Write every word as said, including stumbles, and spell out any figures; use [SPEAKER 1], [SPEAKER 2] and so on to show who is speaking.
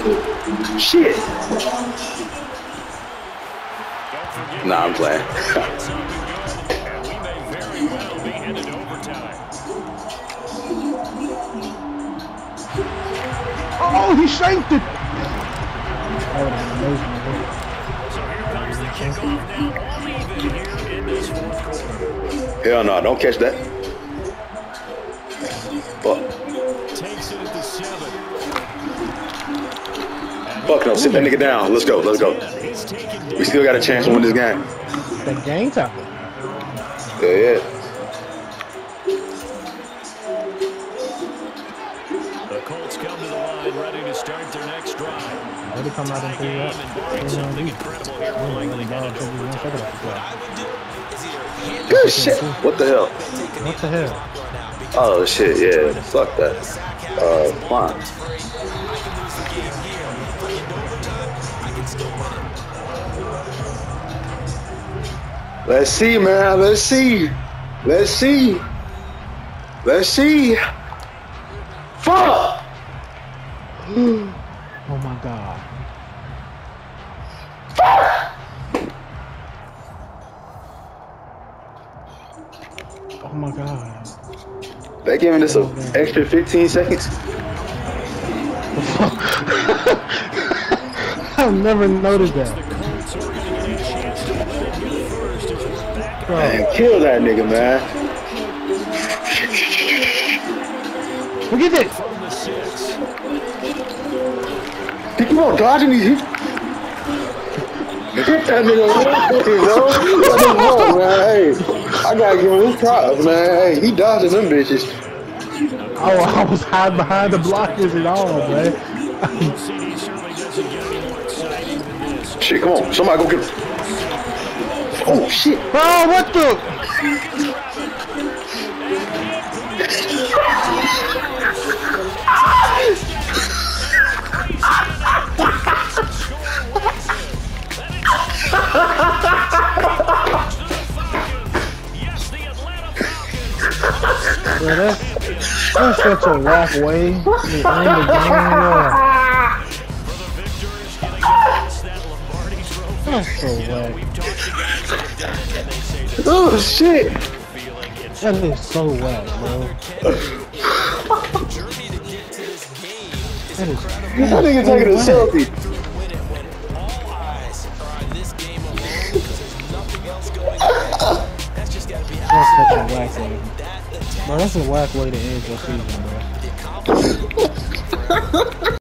[SPEAKER 1] Shit. Nah, I'm playing.
[SPEAKER 2] Oh, he shanked it.
[SPEAKER 1] Hell no, don't catch that. Fuck.
[SPEAKER 3] Takes it at the seven.
[SPEAKER 1] Fuck no, sit that nigga down. Let's go, let's go. We still got a chance to win this game.
[SPEAKER 2] The game time.
[SPEAKER 1] Yeah, yeah.
[SPEAKER 3] The Colts come to the line, ready to start their next drive.
[SPEAKER 2] Ready to come out and figure out.
[SPEAKER 3] Something incredible here.
[SPEAKER 1] Good shit. What the hell?
[SPEAKER 2] What the hell?
[SPEAKER 1] Oh shit, yeah. Fuck that. Uh, fine. Let's see, man. Let's see. Let's see. Let's see. Fuck!
[SPEAKER 2] Oh my god. Oh my god.
[SPEAKER 1] They giving us an extra fifteen seconds?
[SPEAKER 2] I've never noticed that.
[SPEAKER 1] Man, kill that nigga, man.
[SPEAKER 2] Look at this.
[SPEAKER 1] Keep on dodging these. Hit that nigga, man. man. Hey, I gotta give him his props, man. Hey, he dodging them bitches.
[SPEAKER 2] Oh, I was hiding behind the blockers and all, man.
[SPEAKER 1] Shit, come on. Somebody go get him. Oh, shit.
[SPEAKER 2] Oh, what the? Yeah, that's, that's such a whack way to end the game. Yeah. That's so whack.
[SPEAKER 1] Oh, shit.
[SPEAKER 2] That is so whack, bro. That is
[SPEAKER 1] That nigga taking a selfie.
[SPEAKER 2] That's such a whack way. Bro, that's a whack way to end your season, bro.